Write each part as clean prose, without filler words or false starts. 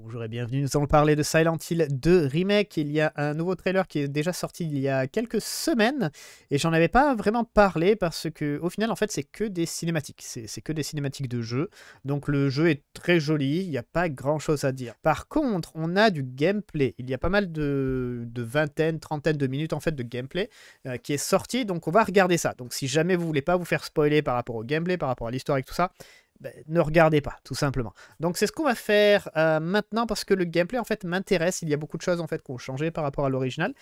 Bonjour et bienvenue, nous allons parler de Silent Hill 2 Remake. Il y a un nouveau trailer qui est déjà sorti il y a quelques semaines et j'en avais pas vraiment parlé parce que au final en fait c'est que des cinématiques, c'est que des cinématiques de jeu. Donc le jeu est très joli, il n'y a pas grand chose à dire. Par contre on a du gameplay, il y a pas mal de vingtaine, trentaine de minutes en fait de gameplay qui est sorti, donc on va regarder ça. Donc si jamais vous voulez pas vous faire spoiler par rapport au gameplay, par rapport à l'histoire et tout ça, ben, ne regardez pas, tout simplement. Donc c'est ce qu'on va faire maintenant parce que le gameplay en fait m'intéresse. Il y a beaucoup de choses en fait qui ont changé par rapport à l'original.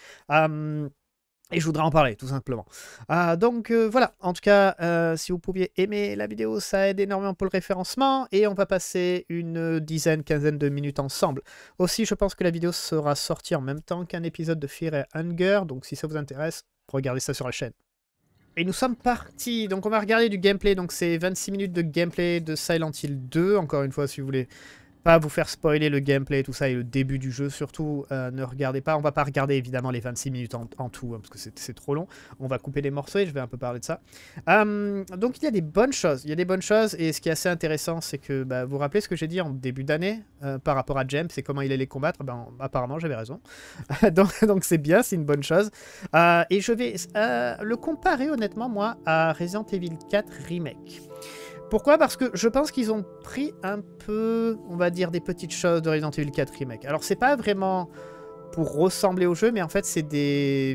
Et je voudrais en parler, tout simplement. Donc voilà, en tout cas, si vous pouviez aimer la vidéo, ça aide énormément pour le référencement. Et on va passer une dizaine, quinzaine de minutes ensemble. Aussi, je pense que la vidéo sera sortie en même temps qu'un épisode de Fear and Hunger. Donc si ça vous intéresse, regardez ça sur la chaîne. Et nous sommes partis, donc on va regarder du gameplay, donc c'est 26 minutes de gameplay de Silent Hill 2, encore une fois si vous voulez pas vous faire spoiler le gameplay, tout ça, et le début du jeu surtout, ne regardez pas. On va pas regarder évidemment les 26 minutes en tout, hein, parce que c'est trop long. On va couper des morceaux et je vais un peu parler de ça. Donc il y a des bonnes choses, et ce qui est assez intéressant, c'est que, vous vous rappelez ce que j'ai dit en début d'année, par rapport à James, et comment il allait combattre, apparemment j'avais raison. donc c'est bien, c'est une bonne chose. Et je vais le comparer honnêtement, moi, à Resident Evil 4 Remake. Pourquoi? Parce que je pense qu'ils ont pris un peu, on va dire, des petites choses de Resident Evil 4 Remake. Alors, c'est pas vraiment pour ressembler au jeu, mais en fait, c'est des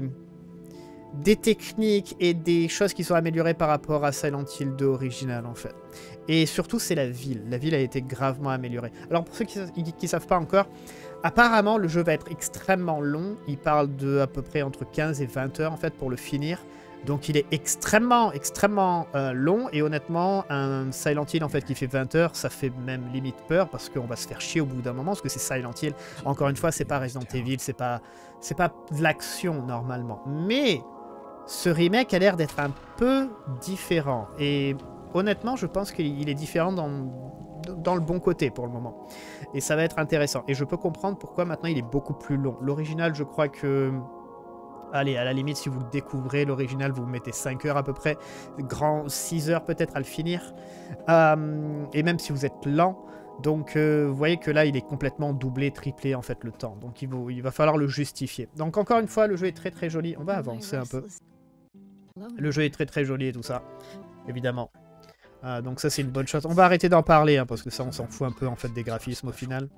techniques et des choses qui sont améliorées par rapport à Silent Hill 2 original, en fait. Et surtout, c'est la ville. La ville a été gravement améliorée. Alors, pour ceux qui ne savent pas encore, apparemment, le jeu va être extrêmement long. Il parle de à peu près entre 15 et 20 heures, en fait, pour le finir. Donc il est extrêmement long et honnêtement un Silent Hill en fait qui fait 20 heures ça fait même limite peur parce qu'on va se faire chier au bout d'un moment parce que c'est Silent Hill. Encore une fois c'est pas Resident Evil, c'est pas de l'action normalement. Mais ce remake a l'air d'être un peu différent et honnêtement je pense qu'il est différent dans le bon côté pour le moment. Et ça va être intéressant et je peux comprendre pourquoi maintenant il est beaucoup plus long. L'original je crois que... Allez, à la limite, si vous le découvrez, l'original, vous mettez 5 heures à peu près. Grand 6 heures peut-être à le finir. Et même si vous êtes lent. Donc, vous voyez que là, il est complètement doublé, triplé, en fait, le temps. Donc, il va falloir le justifier. Donc, encore une fois, le jeu est très, très joli. On va avancer un peu. Le jeu est très, très joli et tout ça. Évidemment. Donc, ça, c'est une bonne chose. On va arrêter d'en parler, hein, parce que ça, on s'en fout un peu, en fait, des graphismes au final.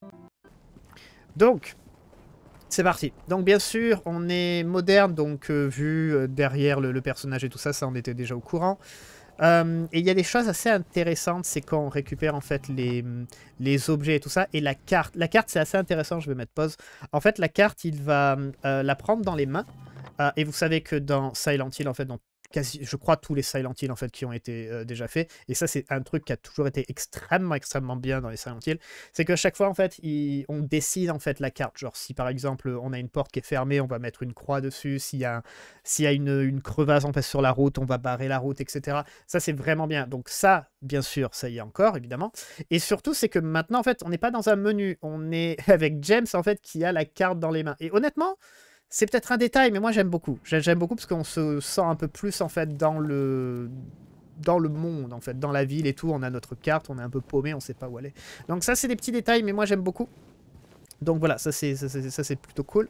Donc... c'est parti. Donc bien sûr, on est moderne, donc vu derrière le personnage et tout ça, ça on était déjà au courant. Et il y a des choses assez intéressantes, c'est quand on récupère en fait les objets et tout ça. Et la carte, c'est assez intéressant, je vais mettre pause. En fait, la carte, il va la prendre dans les mains. Et vous savez que dans Silent Hill, en fait, dans je crois tous les Silent Hill en fait qui ont été déjà faits, et ça c'est un truc qui a toujours été extrêmement bien dans les Silent Hill, c'est qu'à chaque fois en fait on décide en fait la carte, genre si par exemple on a une porte qui est fermée, on va mettre une croix dessus, s'il y a une crevasse en fait sur la route, on va barrer la route, etc. Ça c'est vraiment bien, donc ça bien sûr ça y est encore évidemment, et surtout c'est que maintenant en fait on n'est pas dans un menu, on est avec James en fait qui a la carte dans les mains, et honnêtement c'est peut-être un détail, mais moi j'aime beaucoup. J'aime beaucoup parce qu'on se sent un peu plus en fait dans le monde, en fait, dans la ville et tout. On a notre carte, on est un peu paumé, on sait pas où aller. Donc ça c'est des petits détails, mais moi j'aime beaucoup. Donc voilà, ça c'est plutôt cool.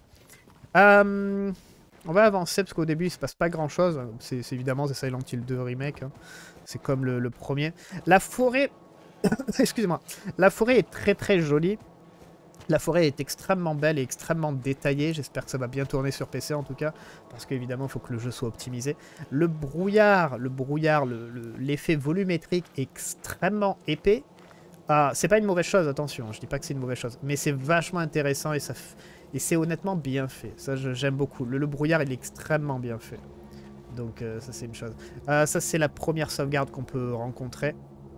On va avancer parce qu'au début il se passe pas grand chose. C'est évidemment c'est Silent Hill 2 Remake. Hein. C'est comme le premier. La forêt, excusez-moi, la forêt est très très jolie. La forêt est extrêmement belle et extrêmement détaillée. J'espère que ça va bien tourner sur PC en tout cas. Parce qu'évidemment, il faut que le jeu soit optimisé. Le brouillard, l'effet volumétrique est extrêmement épais. C'est pas une mauvaise chose, attention. Je dis pas que c'est une mauvaise chose. Mais c'est vachement intéressant et c'est honnêtement bien fait. Ça, j'aime beaucoup. Le brouillard, il est extrêmement bien fait. Donc ça, c'est une chose. Ça, c'est la première sauvegarde qu'on peut rencontrer.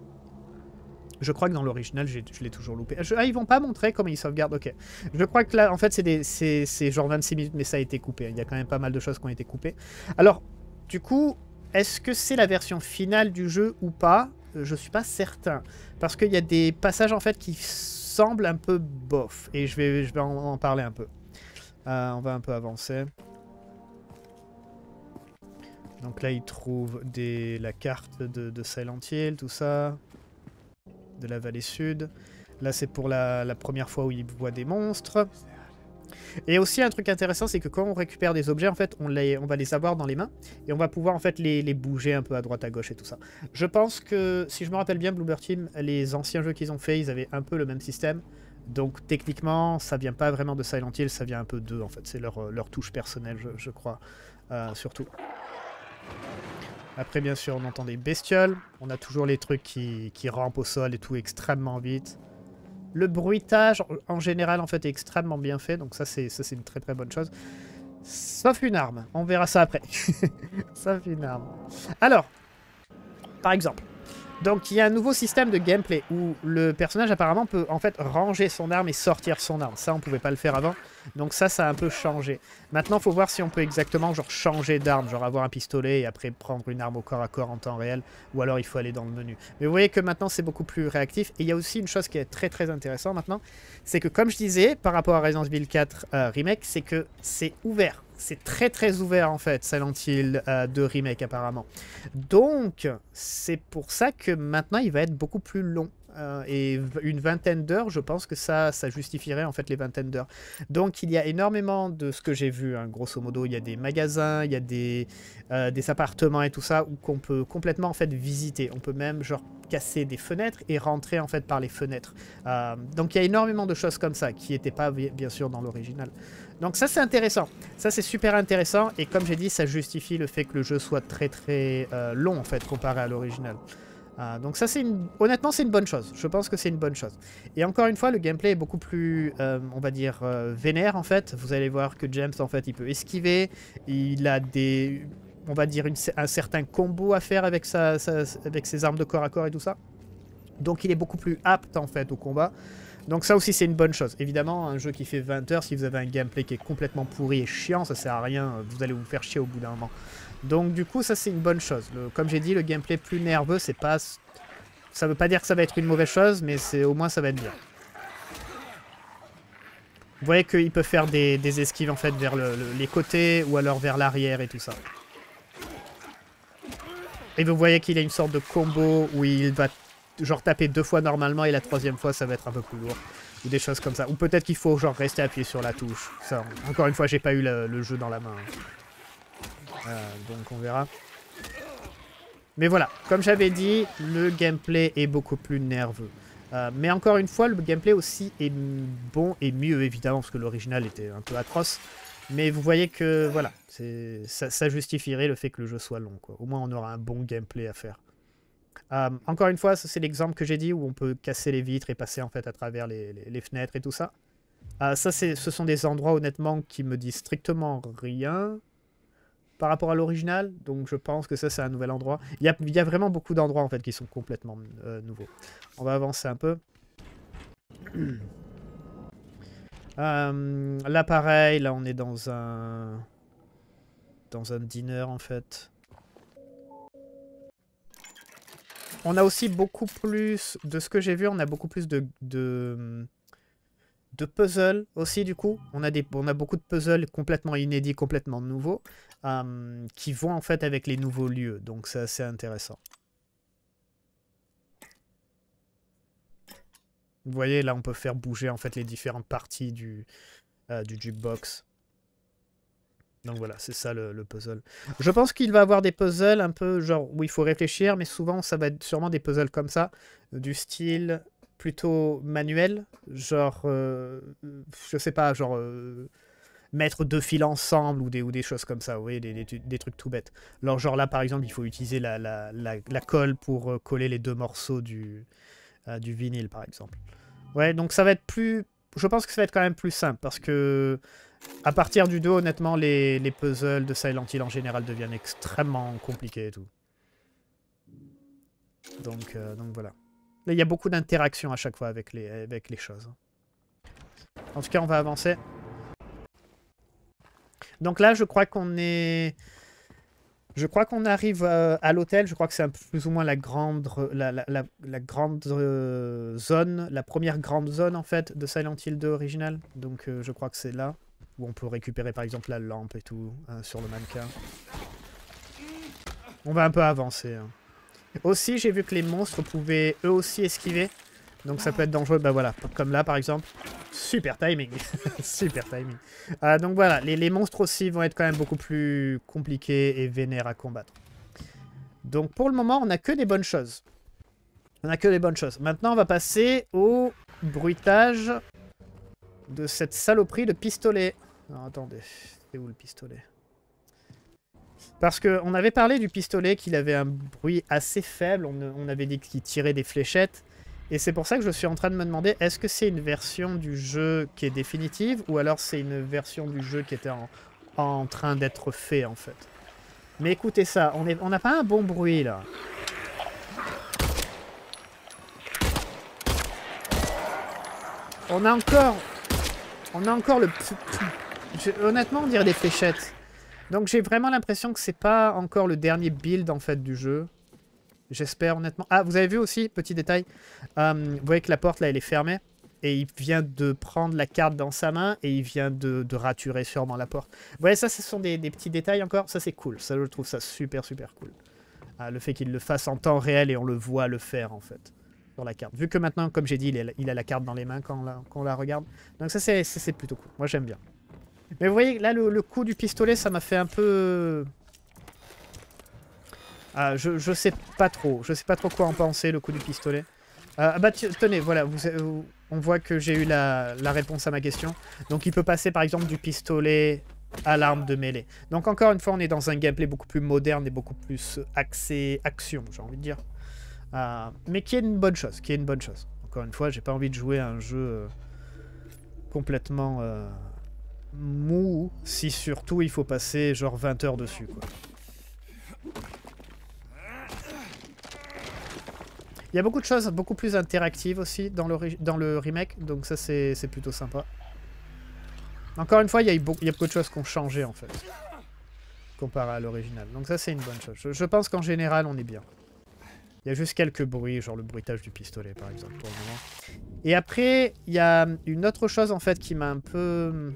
Je crois que dans l'original, je l'ai toujours loupé. Ils vont pas montrer comment ils sauvegardent, ok. Je crois que là, en fait, c'est genre 26 minutes, mais ça a été coupé. Il y a quand même pas mal de choses qui ont été coupées. Alors, du coup, est-ce que c'est la version finale du jeu ou pas? Je suis pas certain. Parce qu'il y a des passages, en fait, qui semblent un peu bof. Et je vais en parler un peu. On va un peu avancer. Donc là, il trouve la carte de Silent Hill, tout ça. De la vallée sud. Là, c'est pour la première fois où il voit des monstres. Et aussi, un truc intéressant, c'est que quand on récupère des objets, en fait, on va les avoir dans les mains. Et on va pouvoir, en fait, les bouger un peu à droite, à gauche et tout ça. Je pense que, si je me rappelle bien, Bloober Team, les anciens jeux qu'ils ont fait, ils avaient un peu le même système. Donc, techniquement, ça vient pas vraiment de Silent Hill, ça vient un peu d'eux, en fait. C'est leur touche personnelle, je crois, surtout. Après, bien sûr, on entend des bestioles. On a toujours les trucs qui rampent au sol et tout extrêmement vite. Le bruitage, en général, en fait, est extrêmement bien fait. Donc ça, c'est une très très bonne chose. Sauf une arme. On verra ça après. Sauf une arme. Alors, par exemple. Donc, il y a un nouveau système de gameplay où le personnage, apparemment, peut en fait ranger son arme et sortir son arme. Ça, on pouvait pas le faire avant. Donc ça a un peu changé. Maintenant, il faut voir si on peut exactement genre changer d'arme. Genre avoir un pistolet et après prendre une arme au corps à corps en temps réel. Ou alors, il faut aller dans le menu. Mais vous voyez que maintenant, c'est beaucoup plus réactif. Et il y a aussi une chose qui est très très intéressante maintenant. C'est que, comme je disais, par rapport à Resident Evil 4 Remake, c'est que c'est ouvert. C'est très très ouvert en fait, Silent Hill 2 Remake apparemment. Donc, c'est pour ça que maintenant il va être beaucoup plus long. Et une vingtaine d'heures, je pense que ça justifierait en fait les vingtaines d'heures. Donc il y a énormément de ce que j'ai vu, hein, grosso modo, il y a des magasins, il y a des appartements et tout ça, qu'on peut complètement en fait visiter. On peut même genre casser des fenêtres et rentrer en fait par les fenêtres. Donc il y a énormément de choses comme ça, qui n'étaient pas bien sûr dans l'original. Donc ça c'est intéressant, ça c'est super intéressant et comme j'ai dit ça justifie le fait que le jeu soit très très long en fait comparé à l'original. Donc ça honnêtement c'est une bonne chose, je pense que c'est une bonne chose. Et encore une fois le gameplay est beaucoup plus on va dire vénère en fait. Vous allez voir que James en fait il peut esquiver, il a des on va dire un certain combo à faire avec ses armes de corps à corps et tout ça. Donc il est beaucoup plus apte en fait au combat. Donc ça aussi c'est une bonne chose. Évidemment, un jeu qui fait 20 heures, si vous avez un gameplay qui est complètement pourri et chiant, ça sert à rien, vous allez vous faire chier au bout d'un moment. Donc du coup ça c'est une bonne chose. Comme j'ai dit, le gameplay plus nerveux, c'est pas... Ça veut pas dire que ça va être une mauvaise chose, mais au moins ça va être bien. Vous voyez qu'il peut faire des esquives en fait vers les côtés ou alors vers l'arrière et tout ça. Et vous voyez qu'il a une sorte de combo où il va genre taper 2 fois normalement et la 3e fois ça va être un peu plus lourd. Ou des choses comme ça. Ou peut-être qu'il faut genre rester appuyé sur la touche. Ça, encore une fois, j'ai pas eu le jeu dans la main. Donc on verra. Mais voilà, comme j'avais dit, le gameplay est beaucoup plus nerveux. Mais encore une fois, le gameplay aussi est bon et mieux évidemment parce que l'original était un peu atroce. Mais vous voyez que voilà, ça justifierait le fait que le jeu soit long, quoi. Au moins on aura un bon gameplay à faire. Encore une fois, c'est l'exemple que j'ai dit où on peut casser les vitres et passer en fait à travers les fenêtres et tout ça. Ce sont des endroits honnêtement qui me disent strictement rien par rapport à l'original. Donc je pense que ça c'est un nouvel endroit. Il y a vraiment beaucoup d'endroits en fait qui sont complètement nouveaux. On va avancer un peu. Là pareil, là on est dans un diner en fait. On a aussi beaucoup plus, de ce que j'ai vu, on a beaucoup plus de puzzles aussi du coup. On a beaucoup de puzzles complètement inédits, complètement nouveaux, qui vont en fait avec les nouveaux lieux. Donc c'est assez intéressant. Vous voyez, là on peut faire bouger en fait les différentes parties du jukebox. Donc voilà, c'est ça le puzzle. Je pense qu'il va avoir des puzzles un peu genre où il faut réfléchir, mais souvent ça va être sûrement des puzzles comme ça, du style plutôt manuel, genre, je sais pas, genre mettre 2 fils ensemble ou des choses comme ça, vous voyez, des trucs tout bêtes. Alors genre là par exemple, il faut utiliser la colle pour coller les 2 morceaux du vinyle par exemple. Ouais, donc ça va être plus... Je pense que ça va être quand même plus simple parce que à partir du 2, honnêtement, les puzzles de Silent Hill en général deviennent extrêmement compliqués et tout. Donc voilà. Là, il y a beaucoup d'interactions à chaque fois avec les choses. En tout cas, on va avancer. Donc là, je crois qu'on est... Je crois qu'on arrive à l'hôtel. Je crois que c'est plus ou moins la grande zone, la première grande zone en fait de Silent Hill 2 original. Donc je crois que c'est là où on peut récupérer par exemple la lampe et tout sur le mannequin. On va un peu avancer. Hein. Aussi, j'ai vu que les monstres pouvaient eux aussi esquiver. Donc ça peut être dangereux, bah voilà, comme là par exemple. Super timing. Super timing. Donc voilà, les monstres aussi vont être quand même beaucoup plus compliqués et vénères à combattre. Donc pour le moment, on n'a que des bonnes choses. On n'a que des bonnes choses. Maintenant, on va passer au bruitage de cette saloperie de pistolet. Alors attendez, c'est où le pistolet? Parce qu'on avait parlé du pistolet, qu'il avait un bruit assez faible. On avait dit qu'il tirait des fléchettes. Et c'est pour ça que je suis en train de me demander, est-ce que c'est une version du jeu qui est définitive ou alors c'est une version du jeu qui était en train d'être fait, en fait. Mais écoutez ça, on n'a pas un bon bruit, là. On a encore le... Honnêtement, on dirait des fléchettes. Donc j'ai vraiment l'impression que c'est pas encore le dernier build, en fait, du jeu. J'espère honnêtement. Ah, vous avez vu aussi, petit détail. Vous voyez que la porte là, elle est fermée. Et il vient de prendre la carte dans sa main. Et il vient de raturer sûrement la porte. Vous voyez, ça, ce sont des petits détails encore. Ça, c'est cool. Ça, je trouve ça super, super cool. Le fait qu'il le fasse en temps réel et on le voit le faire, en fait. Sur la carte. Vu que maintenant, comme j'ai dit, il a la carte dans les mains quand on la regarde. Donc ça, c'est plutôt cool. Moi, j'aime bien. Mais vous voyez, là, le coup du pistolet, ça m'a fait un peu... je sais pas trop. Je sais pas trop quoi en penser, le coup du pistolet. Tenez, voilà. On voit que j'ai eu la réponse à ma question. Donc il peut passer par exemple du pistolet à l'arme de mêlée. Donc encore une fois, on est dans un gameplay beaucoup plus moderne et beaucoup plus axé action, j'ai envie de dire. Mais qui est une bonne chose. Encore une fois, j'ai pas envie de jouer à un jeu complètement mou, si surtout il faut passer genre 20 heures dessus, quoi. Il y a beaucoup de choses beaucoup plus interactives aussi dans le remake, donc ça c'est plutôt sympa. Encore une fois, il y a beaucoup de choses qui ont changé en fait, comparé à l'original. Donc ça c'est une bonne chose. Je pense qu'en général on est bien. Il y a juste quelques bruits, genre le bruitage du pistolet par exemple pour le moment. Et après, il y a une autre chose en fait qui m'a un peu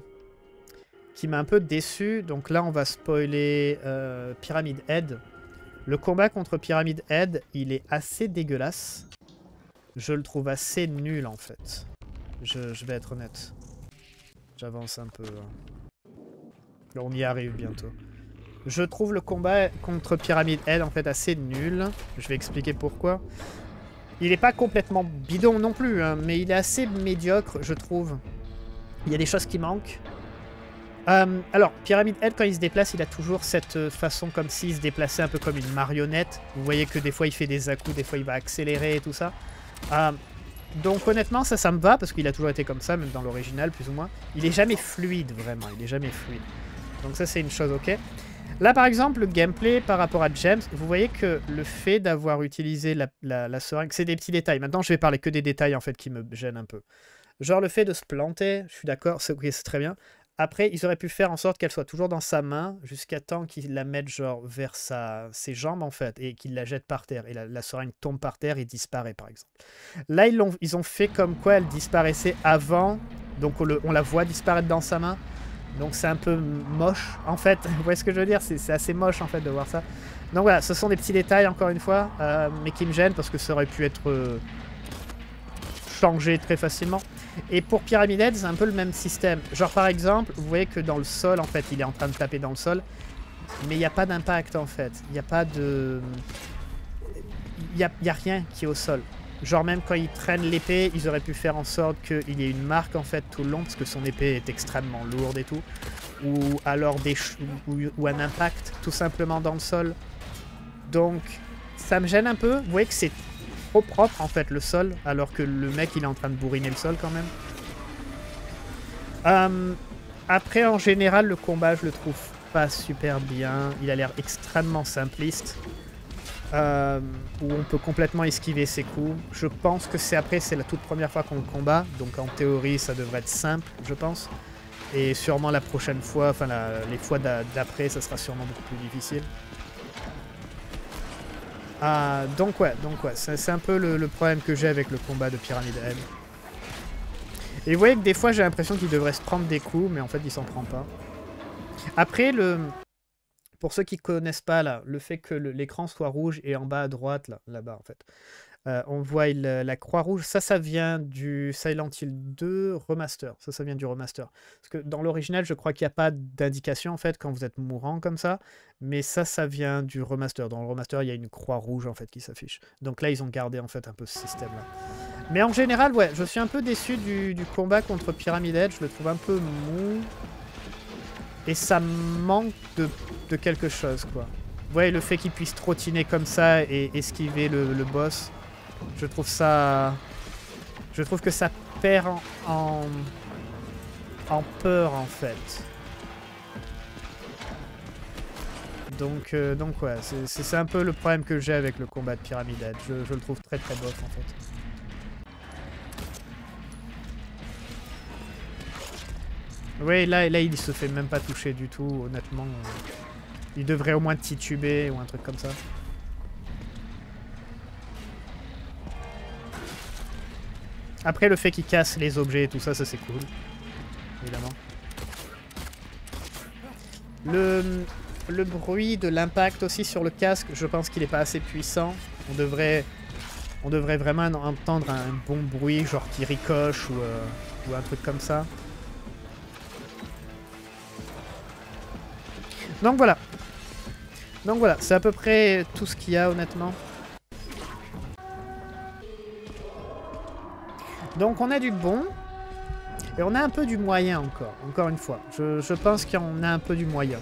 déçu. Donc là on va spoiler Pyramid Head. Le combat contre Pyramid Head, il est assez dégueulasse. Je le trouve assez nul, en fait. Je vais être honnête. J'avance un peu. Là, on y arrive bientôt. Je trouve le combat contre Pyramid Head, en fait, assez nul. Je vais expliquer pourquoi. Il n'est pas complètement bidon non plus, hein, mais il est assez médiocre, je trouve. Il y a des choses qui manquent. Alors, Pyramid Head, quand il se déplace, il a toujours cette façon comme s'il se déplaçait un peu comme une marionnette. Vous voyez que des fois, il fait des à-coups, des fois, il va accélérer et tout ça. Donc, honnêtement, ça me va, parce qu'il a toujours été comme ça, même dans l'original, plus ou moins. Il est jamais fluide, vraiment. Il est jamais fluide. Donc ça, c'est une chose, ok. Là, par exemple, le gameplay par rapport à James, vous voyez que le fait d'avoir utilisé la seringue, c'est des petits détails. Maintenant, je vais parler que des détails, en fait, qui me gênent un peu. Genre, le fait de se planter, je suis d'accord, c'est très bien. Après, ils auraient pu faire en sorte qu'elle soit toujours dans sa main jusqu'à temps qu'il la mette genre vers ses jambes en fait et qu'il la jette par terre. Et la seringue tombe par terre et disparaît par exemple. Là, ils ont fait comme quoi elle disparaissait avant. Donc on la voit disparaître dans sa main. Donc c'est un peu moche en fait. Vous voyez ce que je veux dire? C'est assez moche en fait de voir ça. Donc voilà, ce sont des petits détails encore une fois. Mais qui me gênent parce que ça aurait pu être changé très facilement. Et pour Pyramid Head, c'est un peu le même système. Genre par exemple, vous voyez que dans le sol, en fait, il est en train de taper dans le sol. Mais il n'y a pas d'impact en fait. Il n'y a pas de... Il y a rien qui est au sol. Genre même quand il traîne l'épée, ils auraient pu faire en sorte qu'il y ait une marque en fait tout le long. Parce que son épée est extrêmement lourde et tout. Ou alors ou un impact tout simplement dans le sol. Donc ça me gêne un peu. Vous voyez que c'est trop propre en fait le sol, alors que le mec il est en train de bourriner le sol quand même. Après en général le combat je le trouve pas super bien, il a l'air extrêmement simpliste, où on peut complètement esquiver ses coups. Je pense que c'est la toute première fois qu'on le combat, donc en théorie ça devrait être simple je pense, et sûrement la prochaine fois, enfin les fois d'après ça sera sûrement beaucoup plus difficile. Donc ouais, c'est un peu le problème que j'ai avec le combat de Pyramid Head. Et vous voyez que des fois j'ai l'impression qu'il devrait se prendre des coups, mais en fait il s'en prend pas. Après, pour ceux qui connaissent pas là, le fait que l'écran soit rouge et en bas à droite, là-bas en fait, On voit la croix rouge. Ça vient du Silent Hill 2 remaster. Ça vient du remaster. Parce que dans l'original, je crois qu'il n'y a pas d'indication en fait quand vous êtes mourant comme ça. Mais ça vient du remaster. Dans le remaster, il y a une croix rouge en fait qui s'affiche. Donc là, ils ont gardé en fait un peu ce système-là. Mais en général, ouais, je suis un peu déçu du combat contre Pyramid Head. Je le trouve un peu mou. Et ça manque de quelque chose, quoi. Vous voyez, le fait qu'il puisse trottiner comme ça et esquiver le boss, je trouve ça... Je trouve que ça perd en peur, en fait. Donc ouais, c'est un peu le problème que j'ai avec le combat de Pyramid Head. Je le trouve très très bof, en fait. Oui, là, il se fait même pas toucher du tout, honnêtement. Il devrait au moins tituber ou un truc comme ça. Après, le fait qu'il casse les objets et tout ça, c'est cool. Évidemment. Le bruit de l'impact aussi sur le casque, je pense qu'il n'est pas assez puissant. On devrait vraiment entendre un bon bruit, genre qui ricoche ou un truc comme ça. Donc voilà. Donc voilà, c'est à peu près tout ce qu'il y a honnêtement. Donc on a du bon. Et on a un peu du moyen encore une fois. Je pense qu'on a un peu du moyen.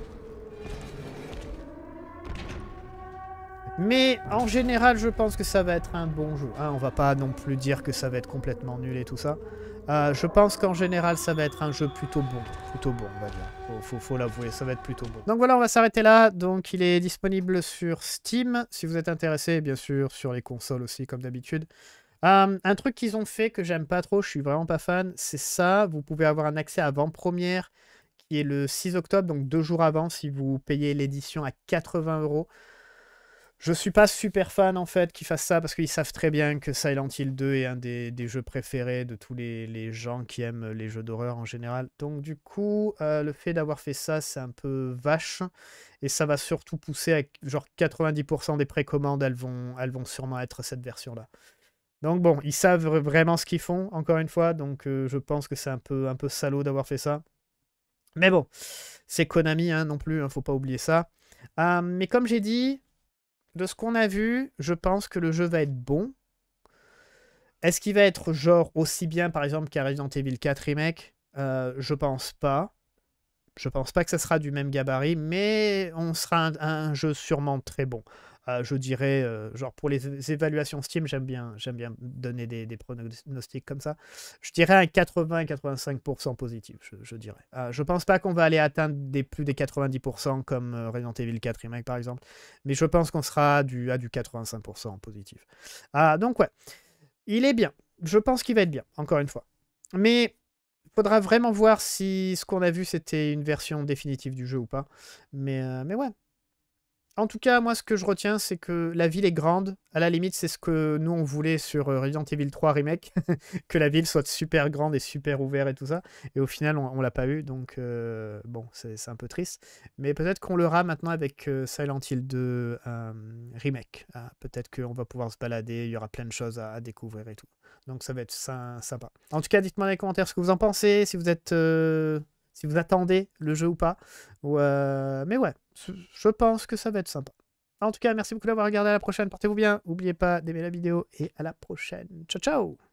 Mais en général, je pense que ça va être un bon jeu. Hein, on va pas non plus dire que ça va être complètement nul et tout ça. Je pense qu'en général, ça va être un jeu plutôt bon. Plutôt bon, on va dire. Faut l'avouer, ça va être plutôt bon. Donc voilà, on va s'arrêter là. Donc il est disponible sur Steam, si vous êtes intéressé. Bien sûr, sur les consoles aussi, comme d'habitude. Un truc qu'ils ont fait que j'aime pas trop, je suis vraiment pas fan, c'est ça. Vous pouvez avoir un accès avant-première qui est le 6 octobre, donc 2 jours avant, si vous payez l'édition à 80 €. Je suis pas super fan en fait qu'ils fassent ça parce qu'ils savent très bien que Silent Hill 2 est un des jeux préférés de tous les gens qui aiment les jeux d'horreur en général. Donc du coup, le fait d'avoir fait ça, c'est un peu vache. Et ça va surtout pousser avec genre 90% des précommandes, elles vont sûrement être cette version-là. Donc bon, ils savent vraiment ce qu'ils font, encore une fois. Donc je pense que c'est un peu salaud d'avoir fait ça. Mais bon, c'est Konami hein, non plus, hein, faut pas oublier ça. Mais comme j'ai dit... De ce qu'on a vu, je pense que le jeu va être bon. Est-ce qu'il va être genre aussi bien par exemple qu'un Resident Evil 4 Remake? Je pense pas. Je pense pas que ça sera du même gabarit, mais on sera un jeu sûrement très bon. Je dirais, genre pour les évaluations Steam, j'aime bien donner des pronostics comme ça. Je dirais un 80-85% positif, je dirais. Je pense pas qu'on va aller atteindre plus des 90% comme Resident Evil 4 Remake par exemple, mais je pense qu'on sera à du 85% positif. Donc ouais, il est bien. Je pense qu'il va être bien, encore une fois. Mais il faudra vraiment voir si ce qu'on a vu c'était une version définitive du jeu ou pas. Mais ouais. En tout cas, moi, ce que je retiens, c'est que la ville est grande. À la limite, c'est ce que nous, on voulait sur Resident Evil 3 Remake. Que la ville soit super grande et super ouverte et tout ça. Et au final, on l'a pas eu. Donc, bon, c'est un peu triste. Mais peut-être qu'on l'aura maintenant avec Silent Hill 2 Remake. Peut-être qu'on va pouvoir se balader. Il y aura plein de choses à découvrir et tout. Donc, ça va être sympa. En tout cas, dites-moi dans les commentaires ce que vous en pensez. Si vous êtes... si vous attendez le jeu ou pas. Mais ouais, je pense que ça va être sympa. En tout cas, merci beaucoup d'avoir regardé. À la prochaine. Portez-vous bien. N'oubliez pas d'aimer la vidéo. Et à la prochaine. Ciao, ciao!